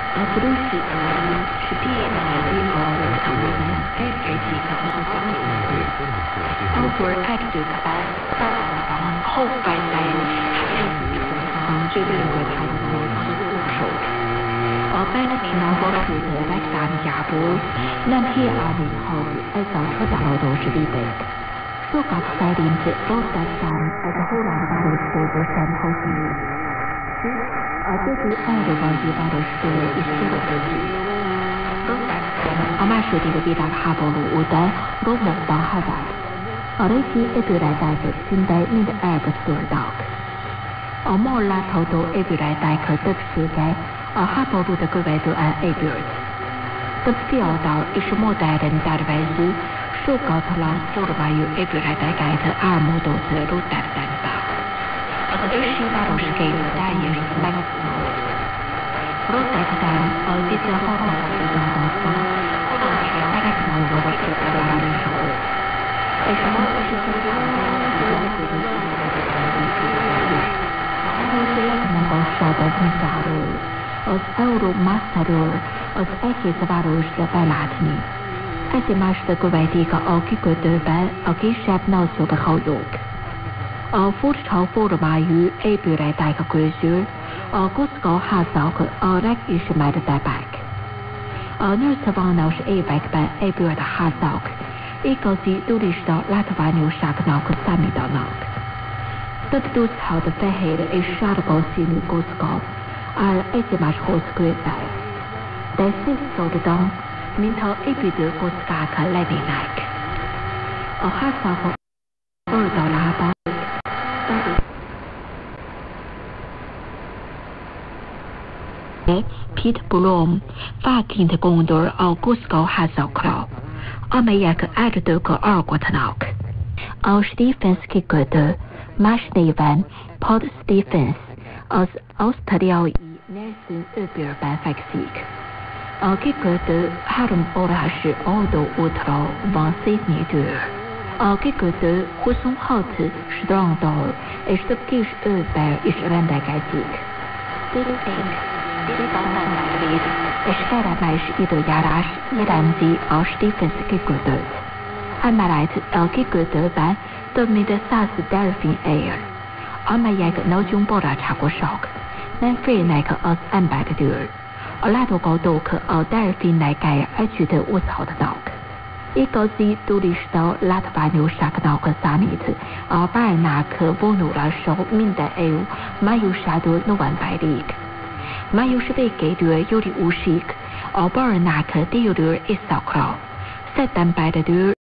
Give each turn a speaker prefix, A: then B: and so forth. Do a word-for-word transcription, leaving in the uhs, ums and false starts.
A: A produsi stílálni a egységet over active as hoppány这个我他手而拜的平常或是在三家部那天阿里后在早车家劳动是必备说搞在林子都在山在后来大的这个山后是而这是爱的关系大的是一些的东西而马是这个比大哈波路我的罗蒙帮哈达而这些一对来带着现代你的二个做到而莫拉头头一对来带可得世界而哈波路的各位都按一对的表达也是莫代人大的外事受高特朗普的外有一对来带盖的二莫都是路带的担保而这些大都是给了大也是那个路带的担而这些好好的这种东西不能是大概是我们这个大的时候为什么不是说这样能够受到很大的als Euromasterul az egész városra belátni. Egymást követik a kikötőben a kisebb nagyobb hajók. A furcsa formájú épületek közül a kockáházak a legismertebbek. A nyolcvanas években épült házak igazi turista látványosságnak számítanak. Több tucat fehér és sárga színű kocka áll egymáshoz közel, de szétszórtan, mintha építő kockák lennének. A házak oldalában Pitt Blom fáként gondol a kockáházakra, amelyek erdők alkotnak. A Stephens kikötő más néven Port Stephens az ausztráliai Nelson öbölben fekszik. A kikötő három órás autóútra van Sydneytől. A kikötő huszonhat stranddal és több kis öbbel is rendelkezik. Tiszték, tisztánálvét és kellemes időjárás jelenti a Stephens kikötőt. Emellett a kikötőben több mint száz delfin él, amelyek nagyon barátságosak, nem félnek az embertől. A látogatók a delfinnekkel együtt úszhatnak. Igazi turista látványosságnak számít a bálnák vonulása minden év májusától novemberig. Május végétől júliusig a barnák délről északra, szeptembertől